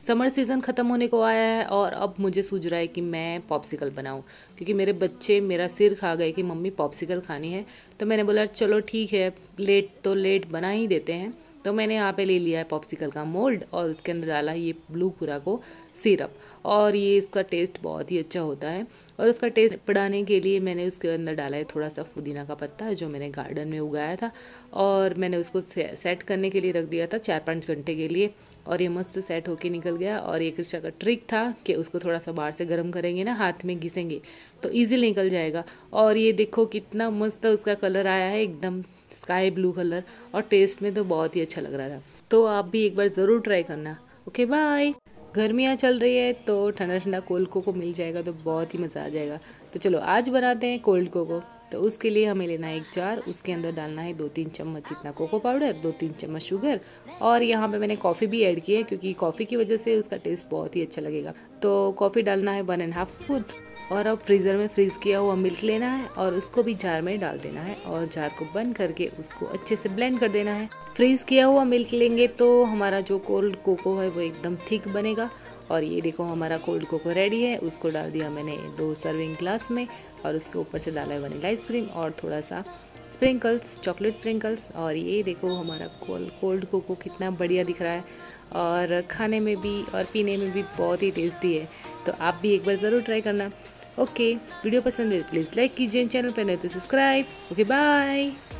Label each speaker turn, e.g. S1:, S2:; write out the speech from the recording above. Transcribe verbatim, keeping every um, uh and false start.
S1: Summer season ख़त्म होने को आया है और अब मुझे सूझ रहा है कि मैं पॉप्सिकल बनाऊं, क्योंकि मेरे बच्चे मेरा सिर खा गए कि मम्मी पॉप्सिकल खानी है। तो मैंने बोला चलो ठीक है, लेट तो लेट बना ही देते हैं। तो मैंने यहाँ पे ले लिया है पॉप्सिकल का मोल्ड और उसके अंदर डाला है ये ब्लू कुरा को सिरप। और ये इसका टेस्ट बहुत ही अच्छा होता है। और उसका टेस्ट बढ़ाने के लिए मैंने उसके अंदर डाला है थोड़ा सा पुदीना का पत्ता जो मैंने गार्डन में उगाया था, और मैंने उसको से, सेट करने के लिए रख दिया था चार पाँच घंटे के लिए। और ये मस्त सेट होके निकल गया। और एक इसका ट्रिक था कि उसको थोड़ा सा बाहर से गर्म करेंगे ना, हाथ में घिसेंगे तो इजीली निकल जाएगा। और ये देखो कितना मस्त उसका कलर आया है, एकदम स्काई ब्लू कलर। और टेस्ट में तो बहुत ही अच्छा लग रहा था। तो आप भी एक बार ज़रूर ट्राई करना। Okay bye. गर्मियाँ चल रही है तो ठंडा ठंडा कोल्ड कोको मिल जाएगा तो बहुत ही मज़ा आ जाएगा। तो चलो आज बनाते हैं कोल्ड कोको। तो उसके लिए हमें लेना है एक जार, उसके अंदर डालना है दो तीन चम्मच जितना कोको पाउडर, दो तीन चम्मच शुगर। और यहाँ पे मैंने कॉफ़ी भी ऐड की है क्योंकि कॉफ़ी की वजह से उसका टेस्ट बहुत ही अच्छा लगेगा। तो कॉफ़ी डालना है वन एंड हाफ स्पून। और अब फ्रीज़र में फ्रीज़ किया हुआ मिल्क लेना है और उसको भी जार में डाल देना है और जार को बंद करके उसको अच्छे से ब्लेंड कर देना है। फ्रीज़ किया हुआ मिल्क लेंगे तो हमारा जो कोल्ड कोको है वो एकदम थिक बनेगा। और ये देखो हमारा कोल्ड कोको रेडी है। उसको डाल दिया मैंने दो सर्विंग ग्लास में और उसके ऊपर से डाला है वनीला आइसक्रीम और थोड़ा सा स्प्रिंकल्स, चॉकलेट स्प्रिंकल्स। और ये देखो हमारा कोल्ड कोल्ड कोको कितना बढ़िया दिख रहा है और खाने में भी और पीने में भी बहुत ही टेस्टी है। तो आप भी एक बार ज़रूर ट्राई करना। ओके, वीडियो पसंद है प्लीज़ लाइक कीजिए, चैनल पर नहीं तो सब्सक्राइब। Okay bye.